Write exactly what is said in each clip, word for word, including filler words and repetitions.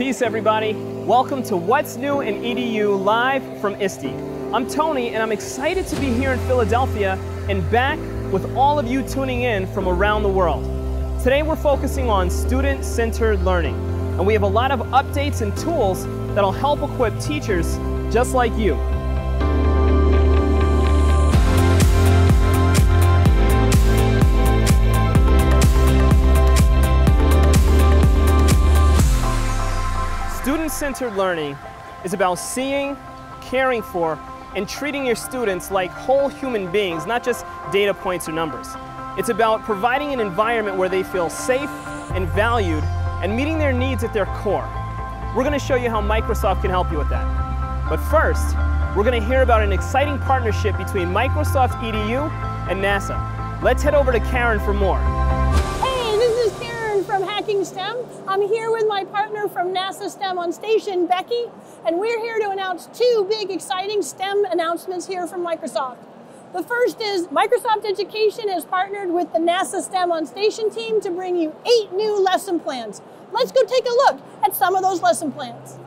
Peace, everybody. Welcome to What's New in E D U live from I S T E. I'm Tony, and I'm excited to be here in Philadelphia and back with all of you tuning in from around the world. Today we're focusing on student-centered learning, and we have a lot of updates and tools that'll help equip teachers just like you. Student-centered learning is about seeing, caring for, and treating your students like whole human beings, not just data points or numbers. It's about providing an environment where they feel safe and valued and meeting their needs at their core. We're going to show you how Microsoft can help you with that. But first, we're going to hear about an exciting partnership between Microsoft E D U and NASA. Let's head over to Karen for more. Hey, this is Karen from Hacking STEM. I'm here with my partner from NASA STEM on station, Becky, and we're here to announce two big, exciting STEM announcements here from Microsoft. The first is Microsoft Education has partnered with the NASA STEM on station team to bring you eight new lesson plans. Let's go take a look at some of those lesson plans.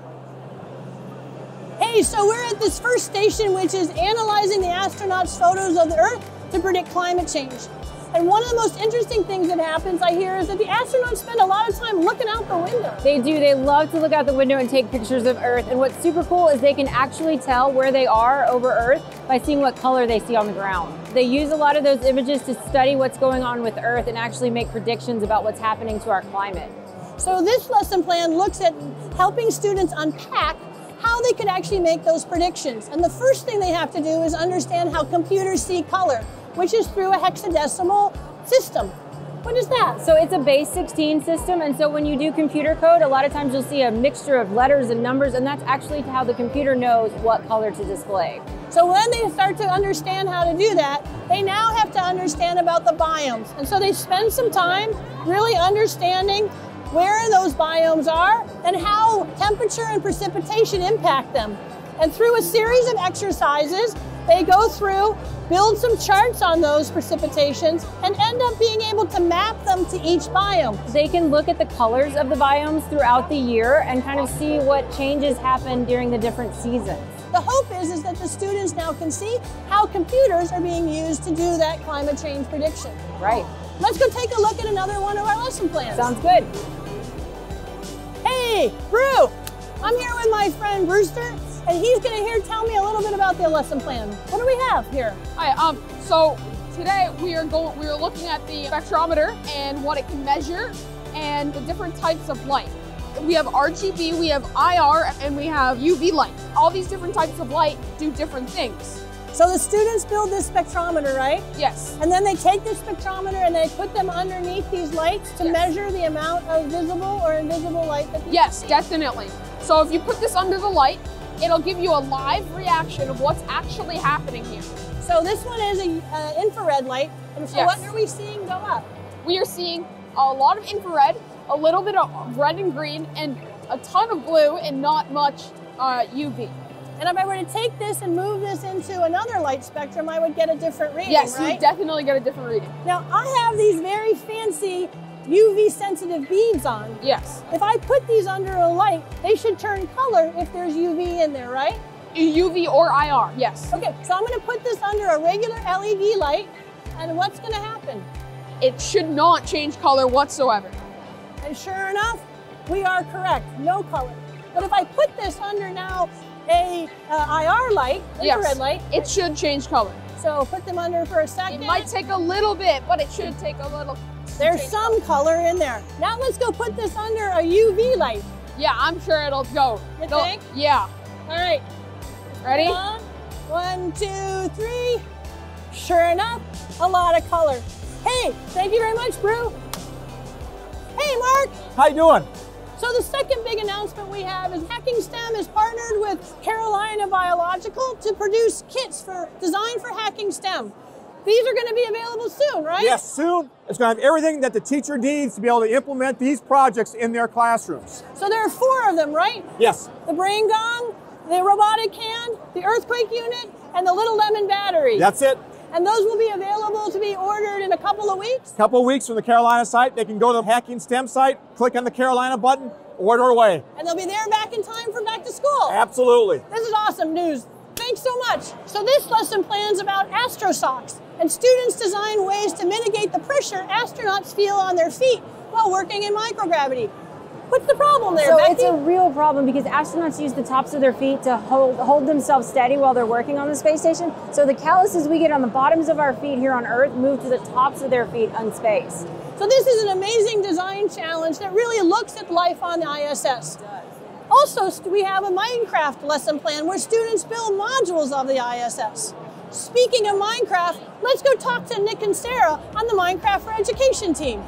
Hey, so we're at this first station, which is analyzing the astronauts' photos of the Earth to predict climate change. And one of the most interesting things that happens, I hear, is that the astronauts spend a lot of time looking out the window. They do. They love to look out the window and take pictures of Earth. And what's super cool is they can actually tell where they are over Earth by seeing what color they see on the ground. They use a lot of those images to study what's going on with Earth and actually make predictions about what's happening to our climate. So this lesson plan looks at helping students unpack how they could actually make those predictions. And the first thing they have to do is understand how computers see color, which is through a hexadecimal system. What is that? So it's a base sixteen system, and so when you do computer code, a lot of times you'll see a mixture of letters and numbers, and that's actually how the computer knows what color to display. So when they start to understand how to do that, they now have to understand about the biomes. And so they spend some time really understanding where those biomes are and how temperature and precipitation impact them. And through a series of exercises, they go through, build some charts on those precipitations, and end up being able to map them to each biome. They can look at the colors of the biomes throughout the year and kind of see what changes happen during the different seasons. The hope is, is that the students now can see how computers are being used to do that climate change prediction. Right. Let's go take a look at another one of our lesson plans. Sounds good. Hey, Brew! I'm here with my friend Brewster, and he's going to here tell me a little bit about the lesson plan. What do we have here? Hi. Um. So today we are going. We are looking at the spectrometer and what it can measure, and the different types of light. We have R G B, we have I R, and we have U V light. All these different types of light do different things. So the students build this spectrometer, right? Yes. And then they take this spectrometer and they put them underneath these lights to yes. measure the amount of visible or invisible light that they Yes, see. definitely. So if you put this under the light, it'll give you a live reaction of what's actually happening here. So this one is an uh, infrared light. And so yes. what are we seeing go up? We are seeing a lot of infrared, a little bit of red and green, and a ton of blue, and not much uh, U V. And if I were to take this and move this into another light spectrum, I would get a different reading, yes, right? you definitely get a different reading. Now, I have these very fancy U V sensitive beads on. Yes. If I put these under a light, they should turn color if there's U V in there, right? U V or I R, yes. Okay, so I'm gonna put this under a regular L E D light, and what's gonna happen? It should not change color whatsoever. And sure enough, we are correct, no color. But if I put this under now a uh, I R light, infrared yes, light, it should change color. So put them under for a second. It might take a little bit, but it should take a little. There's some color. color in there. Now let's go put this under a U V light. Yeah, I'm sure it'll go. You it'll, think? Yeah. All right. Ready? On. One, two, three. Sure enough, a lot of color. Hey, thank you very much, Brew. Hey, Mark. How you doing? So the second big announcement we have is Hacking STEM is partnered with Carolina Biological to produce kits for designed for Hacking STEM. These are going to be available soon, right? Yes, soon. It's going to have everything that the teacher needs to be able to implement these projects in their classrooms. So there are four of them, right? Yes. The brain gong, the robotic hand, the earthquake unit, and the little lemon battery. That's it. And those will be available to be ordered in a couple of weeks? A couple of weeks from the Carolina site. They can go to the Hacking STEM site, click on the Carolina button, Order away. And they'll be there back in time for back to school. Absolutely. This is awesome news. Thanks so much. So this lesson plan is about astro socks, and students design ways to mitigate the pressure astronauts feel on their feet while working in microgravity. What's the problem there, So Becky? it's a real problem because astronauts use the tops of their feet to hold, hold themselves steady while they're working on the space station. So the calluses we get on the bottoms of our feet here on Earth move to the tops of their feet in space. So this is an amazing design challenge that really looks at life on the I S S. Also, we have a Minecraft lesson plan where students build modules of the I S S. Speaking of Minecraft, let's go talk to Nick and Sarah on the Minecraft for Education team.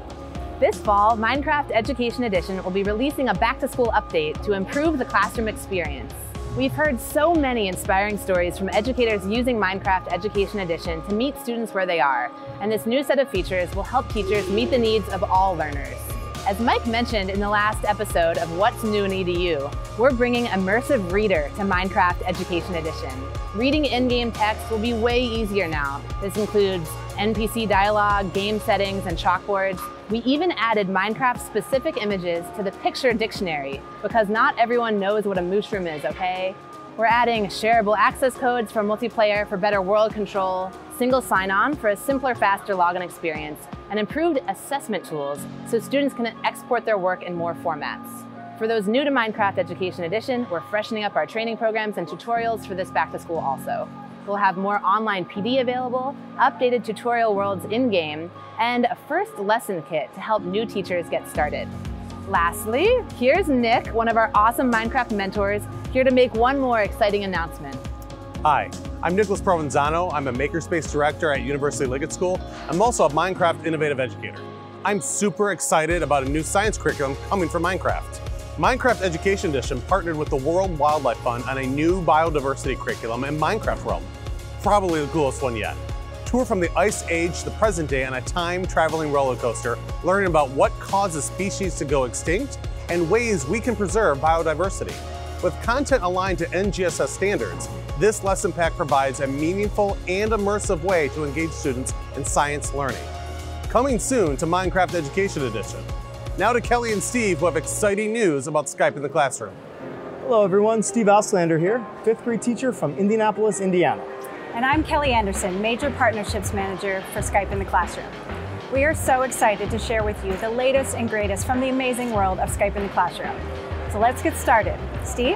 This fall, Minecraft Education Edition will be releasing a back-to-school update to improve the classroom experience. We've heard so many inspiring stories from educators using Minecraft Education Edition to meet students where they are, and this new set of features will help teachers meet the needs of all learners. As Mike mentioned in the last episode of What's New in E D U, we're bringing Immersive Reader to Minecraft Education Edition. Reading in-game text will be way easier now. This includes N P C dialogue, game settings, and chalkboards. We even added Minecraft-specific images to the picture dictionary because not everyone knows what a mushroom is, okay? We're adding shareable access codes for multiplayer for better world control, single sign-on for a simpler, faster login experience, and improved assessment tools so students can export their work in more formats. For those new to Minecraft Education Edition, we're freshening up our training programs and tutorials for this back to school also. We'll have more online P D available, updated tutorial worlds in-game, and a first lesson kit to help new teachers get started. Lastly, here's Nick, one of our awesome Minecraft mentors, here to make one more exciting announcement. Hi, I'm Nicholas Provenzano. I'm a Makerspace Director at University Liggett School. I'm also a Minecraft Innovative Educator. I'm super excited about a new science curriculum coming from Minecraft. Minecraft Education Edition partnered with the World Wildlife Fund on a new biodiversity curriculum in Minecraft realm. Probably the coolest one yet. Tour from the Ice Age to the present day on a time-traveling roller coaster, learning about what causes species to go extinct and ways we can preserve biodiversity. With content aligned to N G S S standards, this lesson pack provides a meaningful and immersive way to engage students in science learning. Coming soon to Minecraft Education Edition. Now to Kelly and Steve, who have exciting news about Skype in the classroom. Hello everyone, Steve Auslander here, fifth grade teacher from Indianapolis, Indiana. And I'm Kelly Anderson, Major Partnerships Manager for Skype in the Classroom. We are so excited to share with you the latest and greatest from the amazing world of Skype in the Classroom. So let's get started. Steve?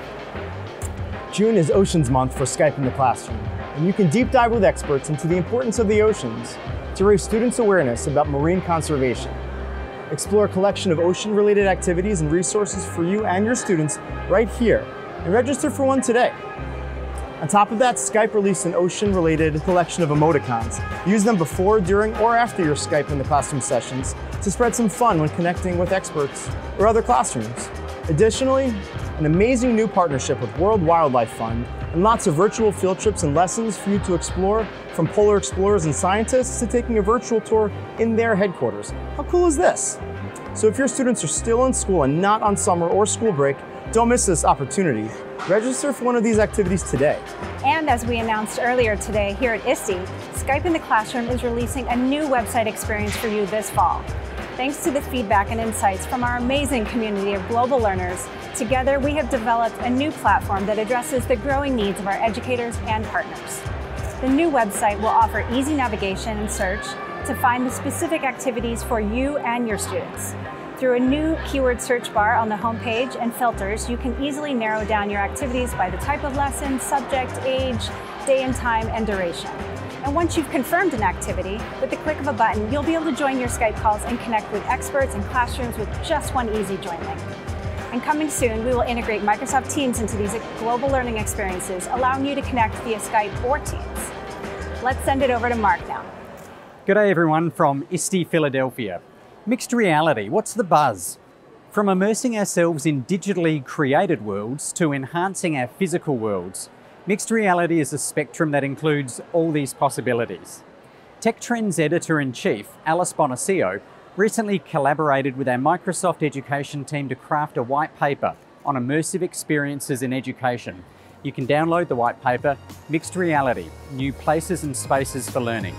June is Oceans Month for Skype in the Classroom, and you can deep dive with experts into the importance of the oceans to raise students' awareness about marine conservation. Explore a collection of ocean-related activities and resources for you and your students right here, and register for one today. On top of that, Skype released an ocean-related collection of emoticons. Use them before, during, or after your Skype in the Classroom sessions to spread some fun when connecting with experts or other classrooms. Additionally, an amazing new partnership with World Wildlife Fund and lots of virtual field trips and lessons for you to explore, from polar explorers and scientists to taking a virtual tour in their headquarters. How cool is this? So if your students are still in school and not on summer or school break, don't miss this opportunity. Register for one of these activities today. And as we announced earlier today here at I S T E, Skype in the Classroom is releasing a new website experience for you this fall. Thanks to the feedback and insights from our amazing community of global learners, together we have developed a new platform that addresses the growing needs of our educators and partners. The new website will offer easy navigation and search to find the specific activities for you and your students. Through a new keyword search bar on the homepage and filters, you can easily narrow down your activities by the type of lesson, subject, age, day and time, and duration. And once you've confirmed an activity, with the click of a button, you'll be able to join your Skype calls and connect with experts and classrooms with just one easy join link. And coming soon, we will integrate Microsoft Teams into these global learning experiences, allowing you to connect via Skype or Teams. Let's send it over to Mark now. G'day everyone from I S T E Philadelphia. Mixed reality, what's the buzz? From immersing ourselves in digitally created worlds to enhancing our physical worlds, mixed reality is a spectrum that includes all these possibilities. Tech Trends Editor-in-Chief, Alice Bonacio, recently collaborated with our Microsoft Education team to craft a white paper on immersive experiences in education. You can download the white paper, Mixed Reality, New Places and Spaces for Learning.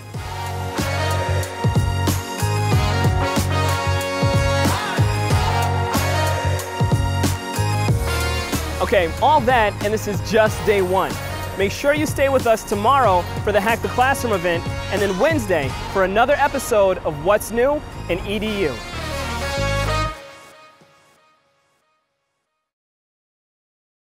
Okay, all that, and this is just day one. Make sure you stay with us tomorrow for the Hack the Classroom event, and then Wednesday for another episode of What's New in E D U.